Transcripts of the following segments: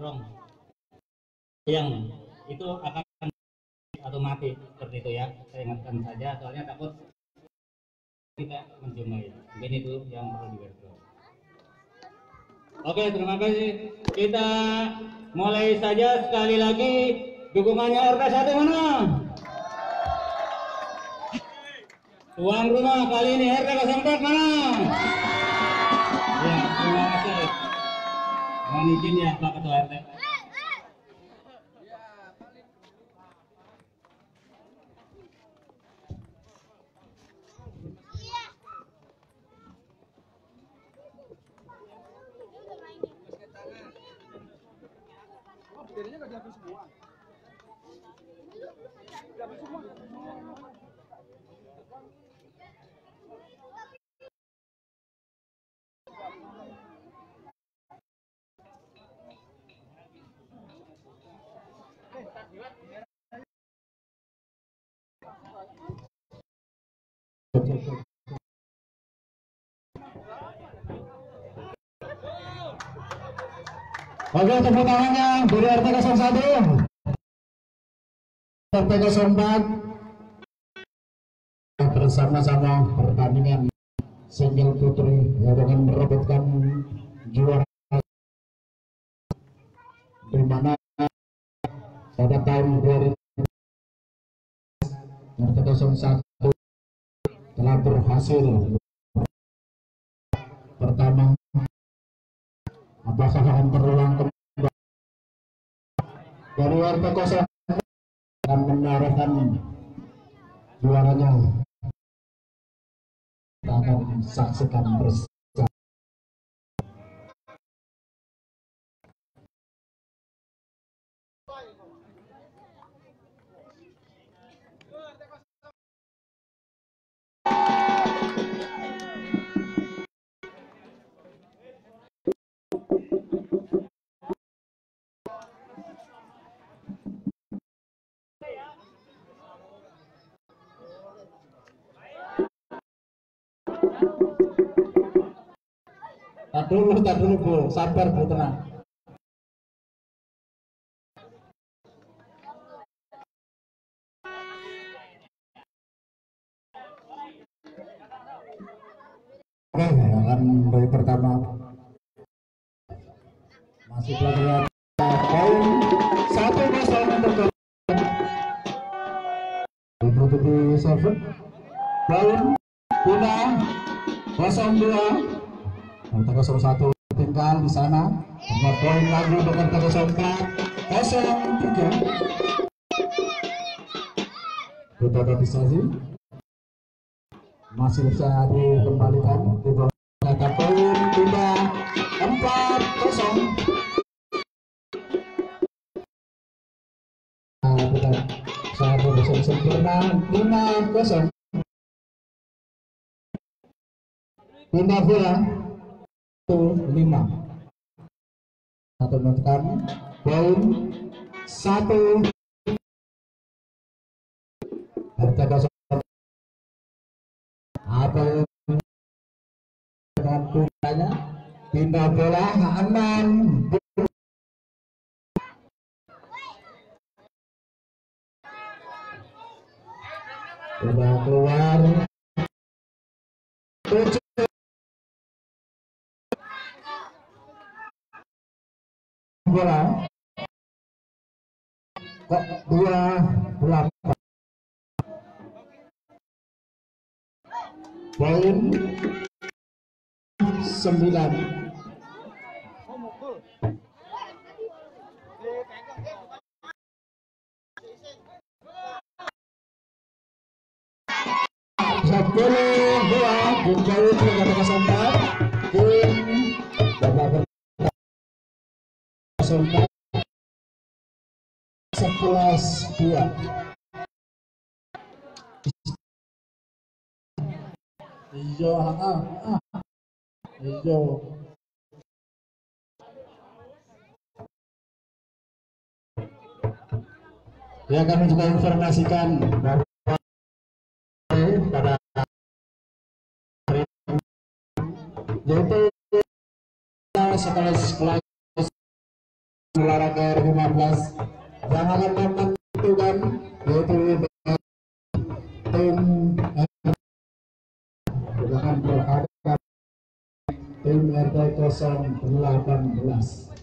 dorong yang itu akan atau mati seperti itu ya. Saya ingatkan saja soalnya takut kita menjumpai. Mungkin itu yang perlu digarisbawahi. Oke, terima kasih. Kita mulai saja sekali lagi. Dukungannya RT 1 mana? Tuan rumah kali ini RT 04 mana? Ya, terima kasih. Mohon izin ya Pak Ketua RT. Oke, tepuk tangannya dari RT 01, RT 04 bersama-sama pertandingan single putri yang akan merebutkan juara, di mana pada tahun 2000 RT 01 telah berhasil pertama. Apakah akan terulang kembali dari RT 0 akan menyerahkan juaranya? Kita akan saksikan bersama. Tak dulu Bu, sabar Bu, tenang. Oke, akan dari pertama masih pelajaran poin 1-0 untuk Ibu Tuti Seven, poin Puna 02. RT 01 tinggal di sana. Nomor poin lagi untuk RT 04 03. Revitalisasi masih bisa dikembalikan di bawah kata poin pindah 4-0. Kita satu bisa sempurna 5-0. Pindah bola 5 satu menekan poin 1 RT 0 apa dengan pindahnya, pindah bola 6 sudah keluar 7 bola kok 28 poin 9. Boleh dua Bungkau Kata Kesempat tim Bapak Kesempat 11-2. Hijau hijau ya, kami juga informasikan bahwa pada hari yaitu sekolah olahraga 15 yang akan menentukan yaitu tim akan berhadapan tim RT 018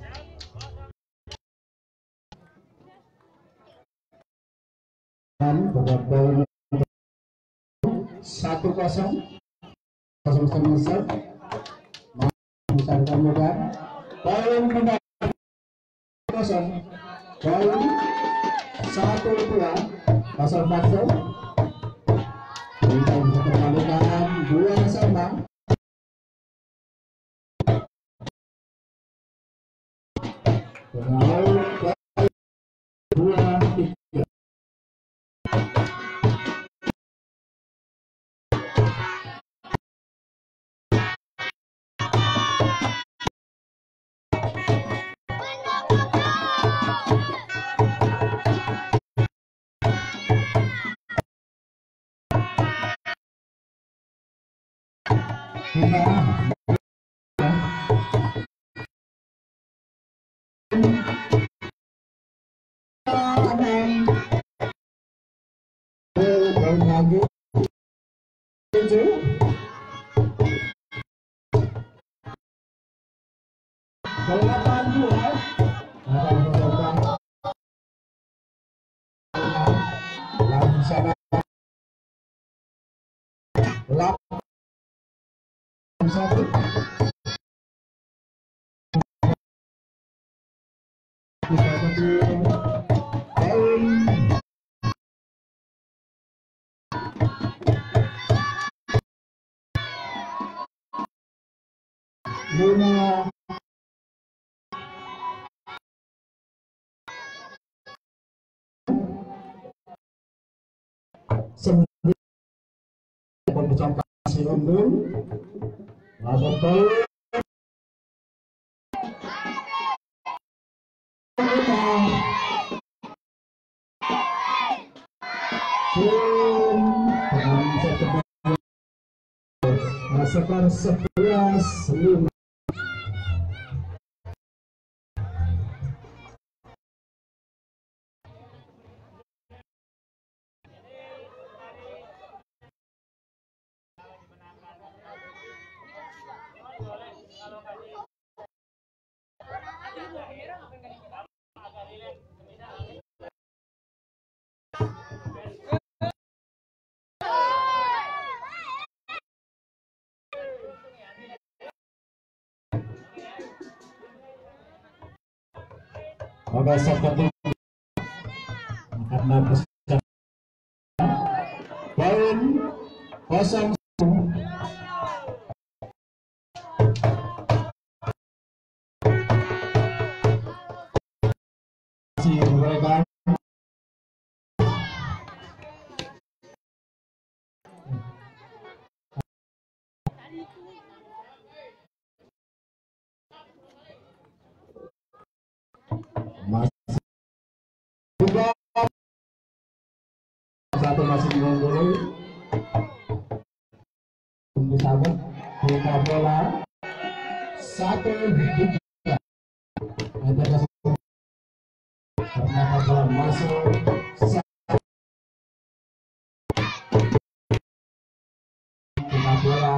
dan babak poin 1-0 selesai misalkan mudah poin 0 poin 1-2 pasal pasal kita bisa kembalikan 2-2 Luna sendiri konsentrasi unggul masuk ke skor 11-5. Oke, seperti karena poin 0 mereka masih juga satu masih mengungguli disabet buka bola 1-3 ternyata bola masuk buka bola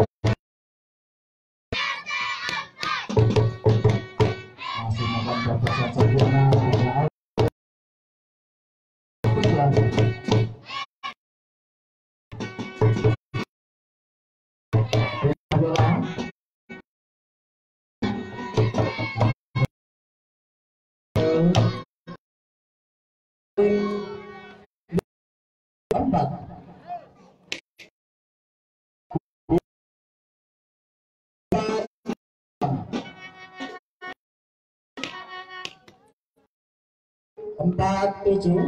masih makan berpesan sempurna empat tujuh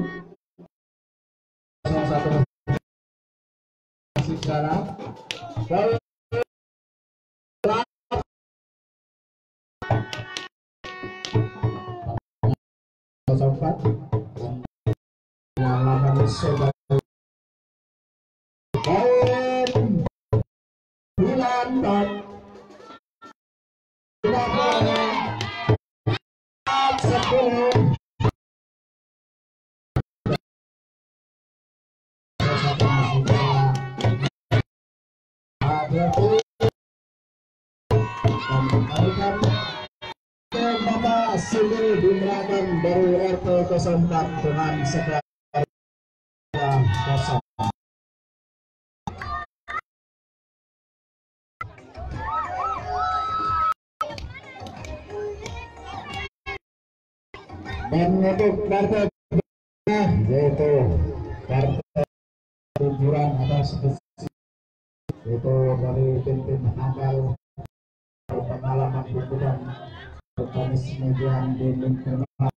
satu masih sekarang empat pengalaman sobat poin 9-4 10. Bapak Sili Bimrakan dari RT 04 dengan skor 0. Dan untuk kartu yaitu kartu hiburan atas itu dari tim handal pengalaman hiburan bertenis median di lingkungan